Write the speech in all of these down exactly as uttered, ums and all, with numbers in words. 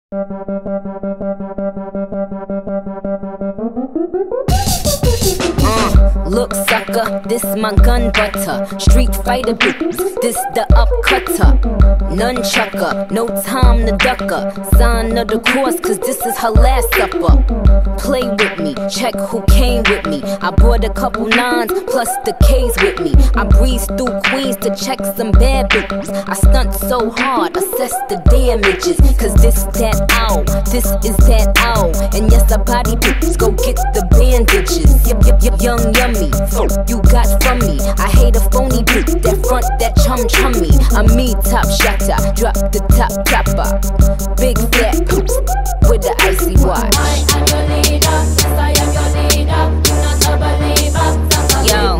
Uh, look sucker, this my gun butter. Street fighter bitch, this the upcutter. Nunchucker, no time to ducker. Sign of the course, cause this is her last supper. Play with me, check who came with me. I brought a couple nines, plus the K's with me. I breeze through Queens to check some bad bitches. I stunt so hard, assess the damages. Cause this that ow, this is that ow. And yes, I body bitches, go get the bandages. Yep, yep, yep, young yummy, so you got from me. I hate a phony bitch, that front, that chum chummy. I'm me, top shotter, drop the top topper. Big fat poops, with the icy watch. I am your leader, yes I am your leader. You not a believer, yo,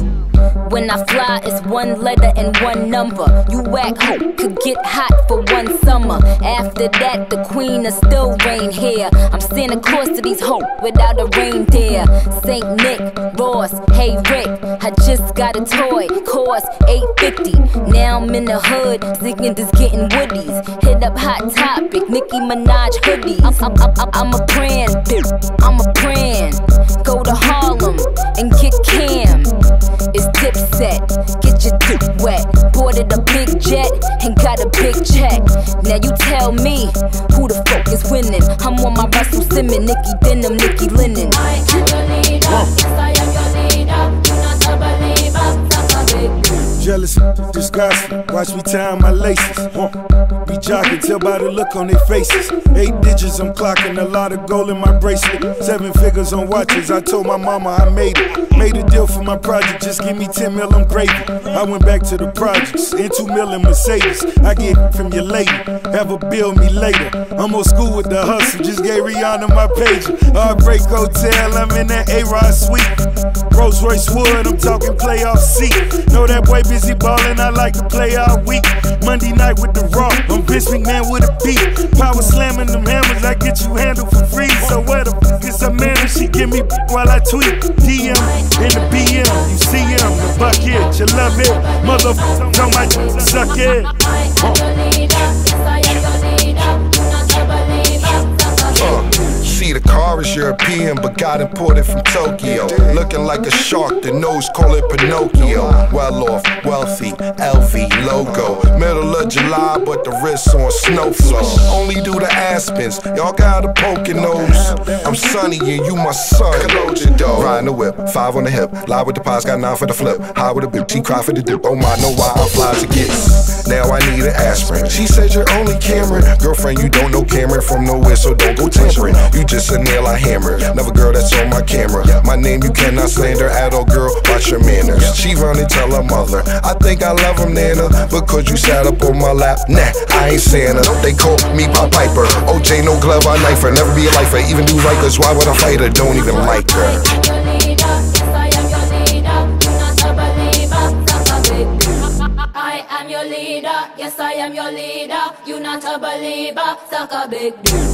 when I fly, it's one letter and one number. You whack hope could get hot for one summer. After that, the queen will still reign here. I'm Santa Claus to these hoes without a reindeer. Saint Nick, Ross, hey Rick, I just got a toy, cost eight fifty. Now I'm in the hood, singing this getting woodies. Hit up Hot Topic, Nicki Minaj hoodies. I'm, I'm, I'm, I'm a brand, bitch, I'm a brand. Go to Harlem and get Cam. It's Dipset, get your dick wet. Boarded a big jet and got a big check. Now you tell me who the fuck is winning. I'm on my Russell Simmons, Nicki Denim, Nicki Linen. I am your leader, yes I am your leader. You not a believer, suck a big. Jealous, disgusting, watch me tie my laces. Huh. Be jogging, tell by the look on their faces. Eight digits, I'm clocking, a lot of gold in my bracelet. Seven figures on watches, I told my mama I made it. Made a deal for my project, just give me ten mil, I'm gravy. I went back to the projects, in two mil in Mercedes. I get it from your lady, have her bill me later. I'm old school with the hustle, just gave Rihanna my page. Heartbreak Hotel, I'm in that A-Rod suite. Rolls Royce Wood, I'm talking playoff seat. Know that boy busy ballin', I like to play all week. Monday night with the Raw, I'm Vince McMahon with a beat. Power slamming them hammers, I get you handled for free. So where the f is a man if she give me while I tweet? D M in the B M, you see him, the bucket, you love it. Motherfucker, on my suck it. I am your leader, yes I am your leader. You not a believer, suck a big. See, the car is European, but got imported from Tokyo. Looking like a shark, the nose call it Pinocchio. Well off, wealthy, L V logo. Middle of July, but the wrist on snow flow. Only do the Aspens, y'all got a poking nose. I'm sunny and you my son. Riding the whip, five on the hip. Lie with the pies, got nine for the flip. High with a bitch, she cry for the dip. Oh my, know why I'm fly to get. Now I need an aspirin. She said you're only Cameron. Girlfriend, you don't know Cameron from nowhere, so don't go tampering. You just a nail I hammer. Never girl that's on my camera. My name you cannot slander at all, girl. Watch your manners. She run and tell her mother, I think I love him, Nana, because you sat up on my lap. Nah, I ain't Santa. They call me Pop Piper. O J no glove, I knife her. Never be a lifer, even do Rikers. Why would I fight her? Don't even like her. I am your leader, yes I am your leader. You not a believer, suck a big dick.